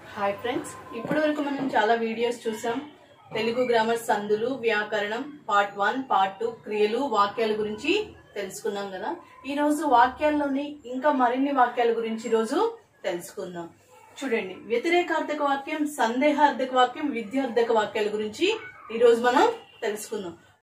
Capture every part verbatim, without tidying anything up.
Hi friends, ఇప్పటి వరకు మనం చాలా వీడియోస్ చూసాం. తెలుగు గ్రామర్ సందులు, వ్యాకరణం పార్ట్ వన్, పార్ట్ టూ, క్రియలు, వాక్యాల గురించి తెలుసుకున్నాం కదా. ఈ రోజు వాక్యాల్లోని ఇంకా మరిన్ని వాక్యాల గురించి ఈ రోజు తెలుసుకుందాం. చూడండి, వ్యతిరేకార్థక వాక్యం, సందేహార్థక వాక్యం, విద్యార్థక వాక్యాల గురించి ఈ రోజు మనం తెలుసుకుందాం.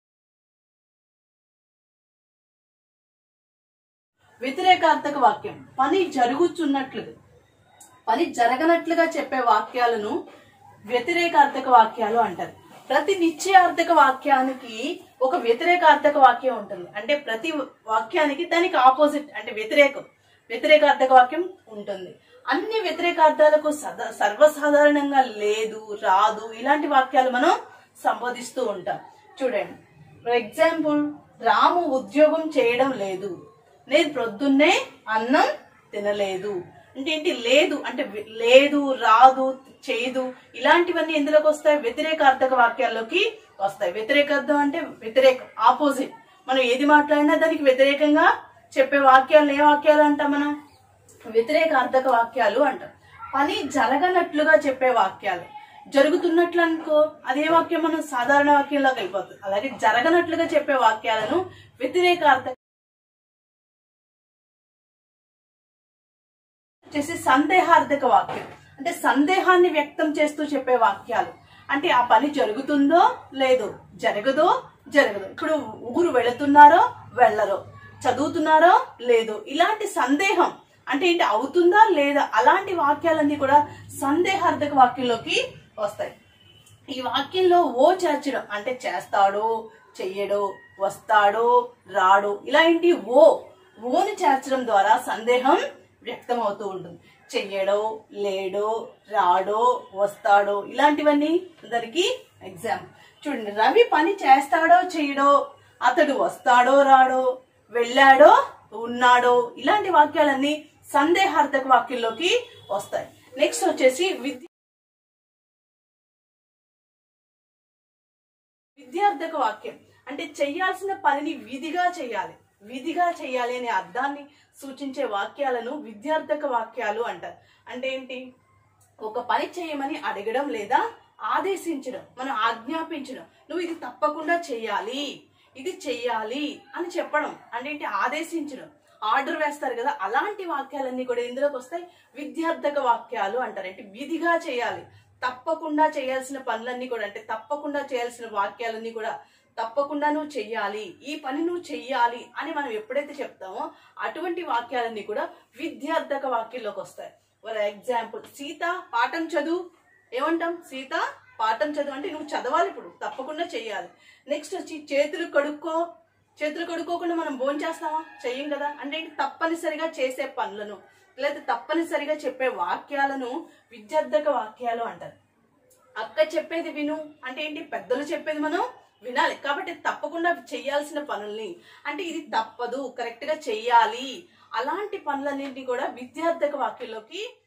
వ్యతిరేకార్థక వాక్యం పని జరుగుతున్నట్లు పని జరగనట్లుగా చెప్పే వాక్యాలను వ్యతిరేకార్థక వాక్యాలు అంటారు. ప్రతి నిశ్చయార్థక వాక్యానికి ఒక వ్యతిరేకార్థక వాక్యం ఉంటుంది. అంటే ప్రతి వాక్యానికి దానికి ఆపోజిట్ అంటే వ్యతిరేకం వ్యతిరేకార్థక వాక్యం ఉంటుంది. అన్ని వ్యతిరేకార్థాలకు సదా సర్వసాధారణంగా లేదు, రాదు, ఇలాంటి వాక్యాలు మనం సంబోధిస్తూ ఉంటాం. చూడండి, ఫర్ ఎగ్జాంపుల్, రాము ఉద్యోగం చేయడం లేదు, నేను ప్రొద్దున్నే అన్నం తినలేదు. అంటే ఏంటి? లేదు అంటే లేదు, రాదు, చేయదు, ఇలాంటివన్నీ ఎందులోకి వస్తాయి? వ్యతిరేకార్థక వాక్యాల్లోకి వస్తాయి. వ్యతిరేకార్థం అంటే వ్యతిరేకం, ఆపోజిట్. మనం ఏది మాట్లాడినా దానికి వ్యతిరేకంగా చెప్పే వాక్యాలు ఏ వాక్యాలు అంటాం? మనం వ్యతిరేకార్థక వాక్యాలు అంటాం. పని జరగనట్లుగా చెప్పే వాక్యాలు, జరుగుతున్నట్లు అనుకో అదే వాక్యం మనం సాధారణ వాక్యంలోకి వెళ్ళిపోతుంది. అలాగే జరగనట్లుగా చెప్పే వాక్యాలను వ్యతిరేకార్థక చేసి సందేహార్థక వాక్యం అంటే సందేహాన్ని వ్యక్తం చేస్తూ చెప్పే వాక్యాలు. అంటే ఆ పని జరుగుతుందో లేదో, జరగదో జరగదు, ఇప్పుడు ఊరు వెళుతున్నారో వెళ్ళరో, చదువుతున్నారో లేదో, ఇలాంటి సందేహం అంటే ఏంటి? అవుతుందా లేదా, అలాంటి వాక్యాలన్నీ కూడా సందేహార్థక వాక్యంలోకి వస్తాయి. ఈ వాక్యంలో ఓ చేర్చడం అంటే చేస్తాడో చెయ్యడో, వస్తాడో రాడో, ఇలాంటి ఓ ఓని చేర్చడం ద్వారా సందేహం వ్యక్తం అవుతూ ఉంటుంది. చెయ్యడో, లేడో, రాడో, వస్తాడో, ఇలాంటివన్నీ అందరికి ఎగ్జాంపుల్. చూడండి, రవి పని చేస్తాడో చెయ్యడో, అతడు వస్తాడో రాడో, వెళ్ళాడో ఉన్నాడో, ఇలాంటి వాక్యాలన్నీ సందేహార్థక వాక్యంలోకి వస్తాయి. నెక్స్ట్ వచ్చేసి విద్య విద్యార్థక వాక్యం అంటే చెయ్యాల్సిన పనిని విధిగా చెయ్యాలి విధిగా చెయ్యాలి అనే అర్థాన్ని సూచించే వాక్యాలను విద్యార్థక వాక్యాలు అంటారు. అంటే ఏంటి? ఒక పని చేయమని అడగడం లేదా ఆదేశించడం, మనం ఆజ్ఞాపించడం, నువ్వు ఇది తప్పకుండా చెయ్యాలి, ఇది చెయ్యాలి అని చెప్పడం. అంటే ఏంటి? ఆదేశించడం, ఆర్డర్ వేస్తారు కదా, అలాంటి వాక్యాలన్నీ కూడా ఇందులోకి వస్తాయి. విద్యార్థక వాక్యాలు అంటారు. అంటే విధిగా చేయాలి, తప్పకుండా చేయాల్సిన పనులన్నీ కూడా, అంటే తప్పకుండా చేయాల్సిన వాక్యాలన్నీ కూడా తప్పకుండా నువ్వు చెయ్యాలి, ఈ పని నువ్వు చెయ్యాలి అని మనం ఎప్పుడైతే చెప్తామో అటువంటి వాక్యాలన్నీ కూడా విద్యార్థక వాక్యంలోకి వస్తాయి. ఫర్ ఎగ్జాంపుల్, సీత పాఠం చదువు, ఏమంటాం? సీత పాఠం చదువు అంటే నువ్వు చదవాలి, ఇప్పుడు తప్పకుండా చెయ్యాలి. నెక్స్ట్ వచ్చి చేతులు కడుక్కో, చేతులు కడుక్కోకుండా మనం భోజనం చేస్తామా? చెయ్యం కదా. అంటే తప్పనిసరిగా చేసే పనులను లేదా తప్పనిసరిగా చెప్పే వాక్యాలను విద్యార్థక వాక్యాలు అంటారు. అక్క చెప్పేది విను అంటే ఏంటి? పెద్దలు చెప్పేది మనం వినాలి, కాబట్టి తప్పకుండా చెయ్యాల్సిన పనుల్ని, అంటే ఇది తప్పదు, కరెక్ట్ గా చెయ్యాలి, అలాంటి పనులన్నింటినీ కూడా విద్యార్థక వాక్యంలోకి